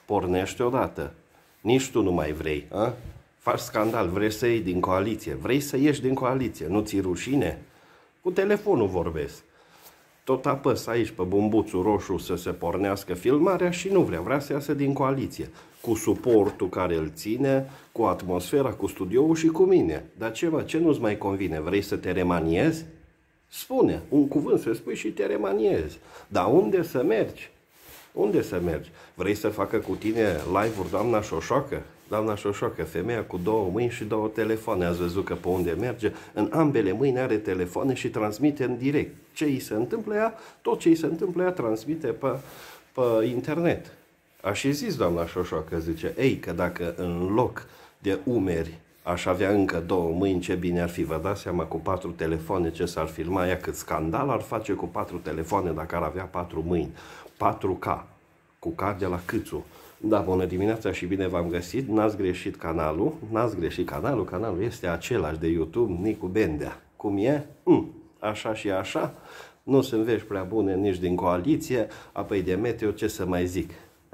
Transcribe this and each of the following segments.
pornește odată. Nici tu nu mai vrei, a? Faci scandal, vrei să iei din coaliție, vrei să ieși din coaliție, nu ți rușine? Cu telefonul vorbesc. Tot apăs aici pe bumbuțul roșu să se pornească filmarea și nu vrea să iasă din coaliție. Cu suportul care îl ține, cu atmosfera, cu studioul și cu mine. Dar ce nu-ți mai convine? Vrei să te remaniezi? Spune, un cuvânt să spui și te remaniezi. Dar unde să mergi? Unde să mergi? Vrei să facă cu tine live-uri doamna Șoșoacă? Doamna Șoșoacă, femeia cu 2 mâini și 2 telefoane. Ați văzut că pe unde merge? În ambele mâini are telefoane și transmite în direct. Ce îi se întâmplă ea? Tot ce îi se întâmplă ea transmite pe internet. A și zis doamna Șoșoacă, zice, ei, că dacă în loc de umeri aș avea încă 2 mâini, ce bine ar fi. Vă dați seama cu 4 telefoane ce s-ar filma ea, cât scandal ar face cu 4 telefoane dacă ar avea 4 mâini. 4K, cu card de la Câțu. Da, bună dimineața și bine v-am găsit. N-ați greșit canalul, canalul este același de YouTube, Nicu Bendea. Cum e? Așa și așa. Nu sunt vești prea bune nici din coaliție, apoi de meteo, ce să mai zic.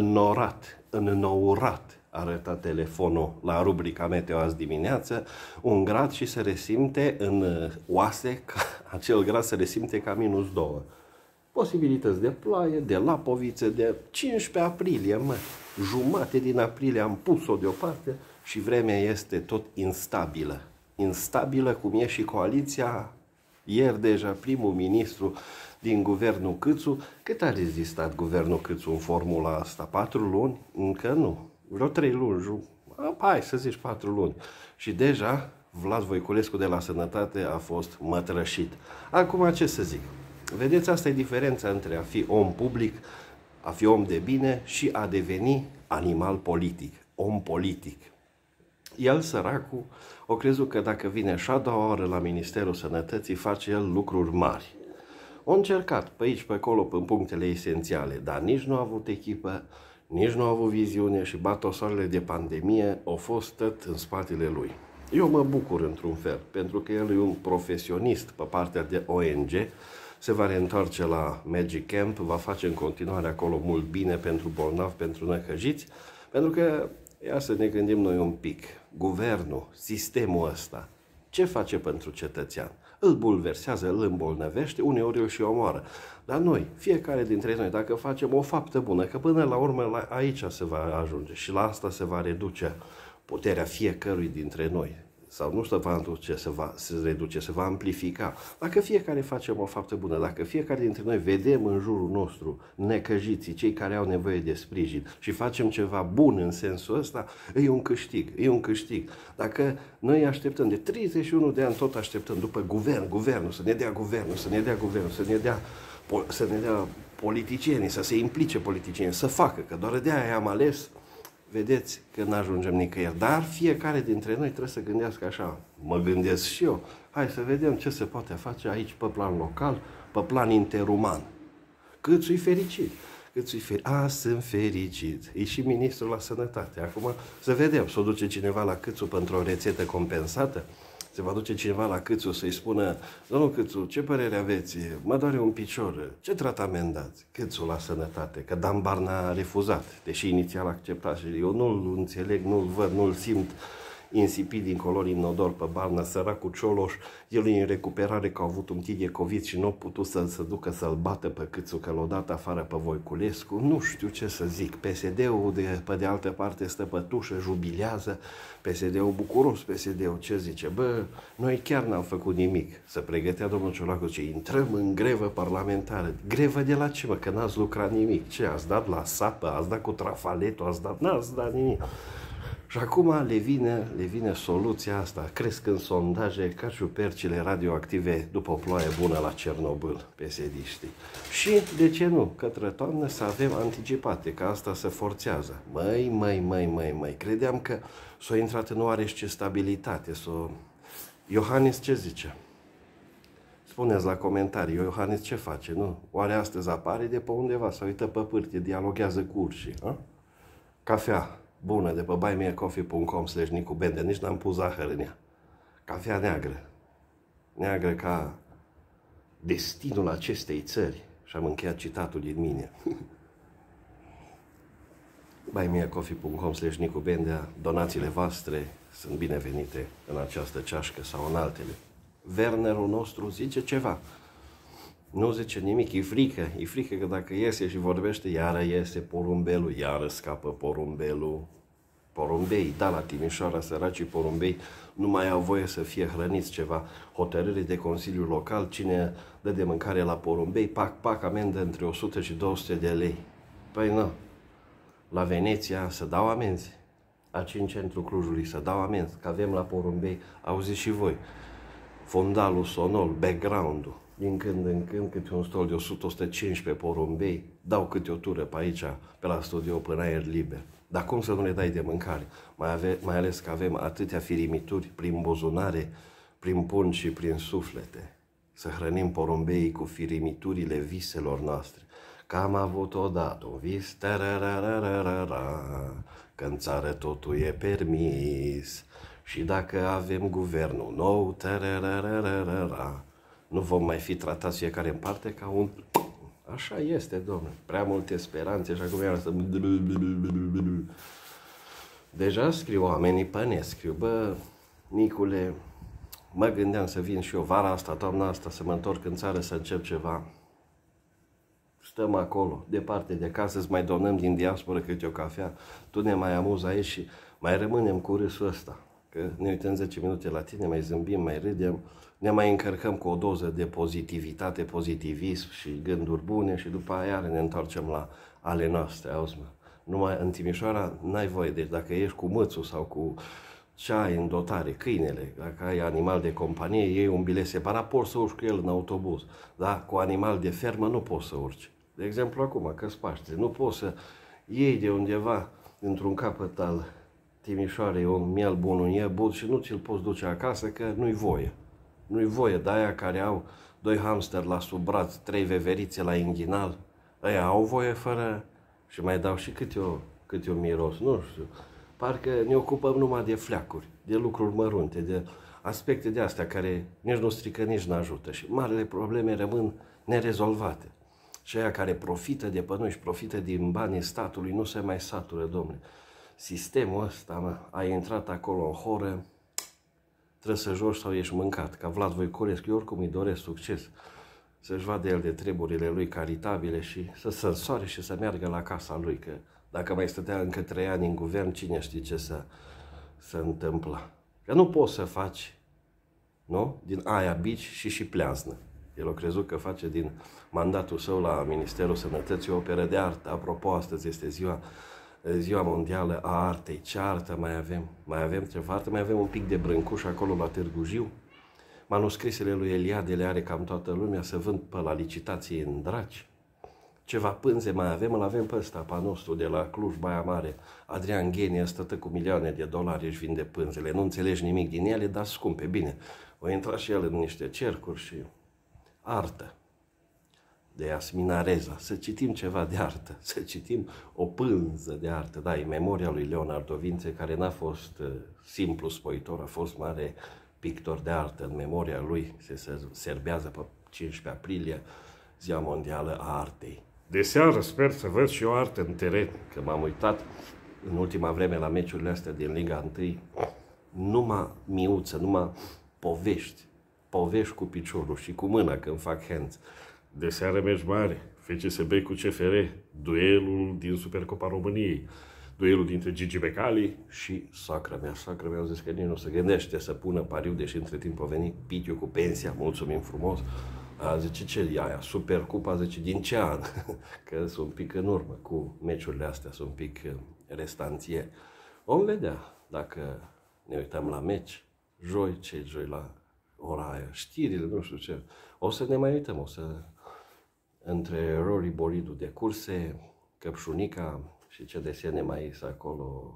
Înnourat arăta telefonul la rubrica Meteo azi dimineață, 1 grad și se resimte în oase, acel grad se resimte ca -2. Posibilități de ploaie, de lapovițe, de 15 aprilie, jumate din aprilie am pus-o deoparte și vremea este tot instabilă. Instabilă cum e și coaliția. Ieri deja primul ministru din guvernul Câțu, cât a rezistat guvernul Câțu în formula asta? 4 luni? Încă nu. Vreo 3 luni, hai să zici 4 luni. Și deja Vlad Voiculescu de la Sănătate a fost mătrășit. Acum ce să zic? Vedeți, asta e diferența între a fi om public, a fi om de bine și a deveni animal politic, om politic. El, săracul, o crezut că dacă vine și a doua oră la Ministerul Sănătății, face el lucruri mari. O încercat pe aici, pe acolo, în punctele esențiale, dar nici nu a avut echipă, nici nu a avut viziune și batosoarele de pandemie au fost tot în spatele lui. Eu mă bucur într-un fel, pentru că el e un profesionist pe partea de ONG, se va reîntoarce la Magic Camp, va face în continuare acolo mult bine pentru bolnavi, pentru năcăjiți, pentru că, ia să ne gândim noi un pic, guvernul, sistemul ăsta, ce face pentru cetățean? Îl bulversează, îl îmbolnăvește, uneori îl și omoară. Dar noi, fiecare dintre noi, dacă facem o faptă bună, că până la urmă aici se va ajunge și la asta se va reduce puterea fiecărui dintre noi. Sau nu se va reduce, se va amplifica. Dacă fiecare facem o faptă bună, dacă fiecare dintre noi vedem în jurul nostru necăjiții, cei care au nevoie de sprijin și facem ceva bun în sensul ăsta, e un câștig, e un câștig. Dacă noi așteptăm de 31 de ani, tot așteptăm după guvernul, să ne dea guvernul, să ne dea politicienii, să se implice politicienii, să facă, că doar de aia am ales. Vedeți că nu ajungem nicăieri, dar fiecare dintre noi trebuie să gândească așa, mă gândesc și eu, hai să vedem ce se poate face aici pe plan local, pe plan interuman. Câțu-i fericit, sunt fericit, e și ministrul la sănătate. Acum să vedem, s-o duce cineva la Câțu pentru o rețetă compensată, se va duce cineva la Câțu să-i spună, domnul Câțu, ce părere aveți? Mă doare un picior, ce tratament dați? Câțu la sănătate, că Dan Barna a refuzat, deși inițial a acceptat și eu nu-l înțeleg, nu-l văd, nu-l simt insipid din color inodor pe Barna, săracul Cioloș, el e în recuperare că a avut un tig de COVID și nu a putut să se ducă să-l bată pe Câțu, că l-a dat afară pe Voiculescu, nu știu ce să zic. PSD-ul pe de altă parte stă pe tușă, jubilează, PSD-ul bucuros, PSD-ul ce zice? Bă, noi chiar n-am făcut nimic. Se pregătea domnul Ciolacu, ce intrăm în grevă parlamentară. Grevă de la ce, mă? Că n-ați lucrat nimic. Ce, ați dat la sapă, ați dat cu trafaletul, n-ați dat nimic. Și acum le vine soluția asta. Cresc în sondaje ca ciupercile radioactive după o ploaie bună la Cernobâl, PSD-știi. Și, de ce nu, către toamnă să avem anticipate, că asta se forțează. Măi, credeam că s-a intrat în oarește stabilitate. Iohannis ce zice? Spuneți la comentarii, Iohannis ce face, nu? Oare astăzi apare de pe undeva, se uită pe pârtie, dialoghează cu urșii, Cafea bună de pe buymeacoffee.com/Nicu Bendea, nici n-am pus zahăr în ea. Cafea neagră. Neagră ca destinul acestei țări. Și am încheiat citatul din mine. buymeacoffee.com/nicubendea. Donațiile voastre sunt binevenite în această ceașcă sau în altele. Wernerul nostru zice ceva. Nu zice nimic, e frică că dacă iese și vorbește, iară iese porumbelul, iară scapă porumbelul. Porumbei, da, la Timișoara, săracii porumbei nu mai au voie să fie hrăniți ceva. Hotărâre de Consiliu Local, cine dă de mâncare la porumbei, pac, amendă între 100 și 200 de lei. Păi nu, la Veneția să dau amenzi, aici în centrul Clujului să dau amenzi, că avem la porumbei, auziți și voi, fondalul sonol, background-ul, din când în când câte un stol de 100-115 porumbei, dau câte o tură pe aici, pe la studio, până aer liber. Dar cum să nu le dai de mâncare? Mai ales că avem atâtea firimituri prin buzunare, prin pungi și prin suflete. Să hrănim porumbeii cu firimiturile viselor noastre. Că am avut odată un vis, că în țară totul e permis. Și dacă avem guvernul nou, nu vom mai fi tratați fiecare în parte ca un... Așa este, domnule. Prea multe speranțe și acum iară să... Deja scriu oamenii pe net, scriu, bă, Nicule, mă gândeam să vin și eu vara asta, toamna asta, să mă întorc în țară să încep ceva. Stăm acolo, departe de casă, îți mai donăm din diaspora câte o cafea, tu ne mai amuzi aici și mai rămânem cu râsul ăsta. Că ne uităm 10 minute la tine, mai zâmbim, mai râdem, ne mai încărcăm cu o doză de pozitivitate, pozitivism și gânduri bune și după aia ne întoarcem la ale noastre, auzi mă. Numai în Timișoara n-ai voie, deci dacă ești cu mățul sau cu ce ai în dotare, câinele, dacă ai animal de companie, iei un bilet separat, poți să urci cu el în autobuz, dar cu animal de fermă nu poți să urci. De exemplu acum, că Paște, nu poți să iei de undeva, într-un capăt al Timișoarei, un miel bun, un iebut și nu ți-l poți duce acasă că nu-i voie. Nu-i voie, de aia care au 2 hamster la sub braț, 3 veverițe la inghinal, ăia au voie fără... Și mai dau și câte o miros, nu știu. Parcă ne ocupăm numai de fleacuri, de lucruri mărunte, de aspecte de astea care nici nu strică, nici nu ajută. Și marile probleme rămân nerezolvate. Și aia care profită de pe noi și profită din banii statului nu se mai satură, domnule. Sistemul ăsta, mă, ai intrat acolo în horă, trebuie să joci sau ești mâncat. Ca Vlad Voiculescu, eu oricum îi doresc succes. Să-și vadă el de treburile lui caritabile și să se însoare și să meargă la casa lui. Că dacă mai stătea încă 3 ani în guvern, cine știe ce să întâmpla. Că nu poți să faci, nu? Din aia bici și pleaznă. El a crezut că face din mandatul său la Ministerul Sănătății o operă de artă. Apropo, astăzi este ziua mondială a artei. Ce artă mai avem? Mai avem ceva artă? Mai avem un pic de Brâncuș acolo la Târgu Jiu. Manuscrisele lui Eliade le are cam toată lumea, să vând pe la licitație în Draci. Ceva pânze mai avem, îl avem pe ăsta, pe nostru de la Cluj, Baia Mare. Adrian Ghenie stătă cu milioane de dolari, își vinde pânzele. Nu înțelegi nimic din ele, dar scumpe. Bine, o intra și el în niște cercuri și artă. De Iasmina Reza, să citim ceva de artă, să citim o pânză de artă. Da, e memoria lui Leonardo Vințe, care n-a fost simplu spoitor, a fost mare pictor de artă. În memoria lui se serbează pe 15 aprilie, Ziua Mondială a Artei. De seară sper să văd și o artă în teren, că m-am uitat în ultima vreme la meciurile astea din Liga 1, numai miuță, numai povești cu piciorul și cu mâna când fac hands. De seară meci mare, FCSB cu CFR, duelul din Supercopa României, duelul dintre Gigi Becali și soacra mea. Soacra mea a zis că nici nu se gândește să pună pariu, deși între timp a venit Pitiu cu pensia, mulțumim frumos. A zice, ce e aia? Supercupa, zice, din ce an? Că sunt un pic în urmă cu meciurile astea, sunt un pic restanție. Vom vedea dacă ne uităm la meci, joi la ora aia, știrile, nu știu ce. O să ne mai uităm, între Rory Bolidu de curse, Căpșunica și ce desene mai este acolo,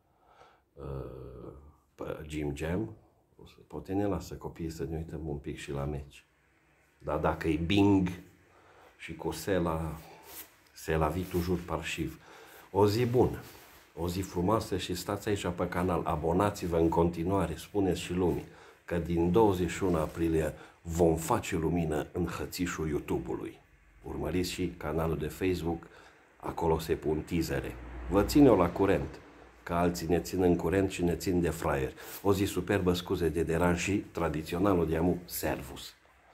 Jim Jam, poate ne lasă copiii să ne uităm un pic și la meci. Dar dacă e Bing și cu Sela Vitu jur parșiv, o zi bună, o zi frumoasă și stați aici pe canal, abonați-vă în continuare, spuneți și lumii că din 21 aprilie vom face lumină în hățișul YouTube-ului. Urmăriți și canalul de Facebook, acolo se pun teasere. Vă țin eu la curent, că alții ne țin în curent și ne țin de fraieri. O zi superbă, scuze de deranj și tradiționalul de amu, servus.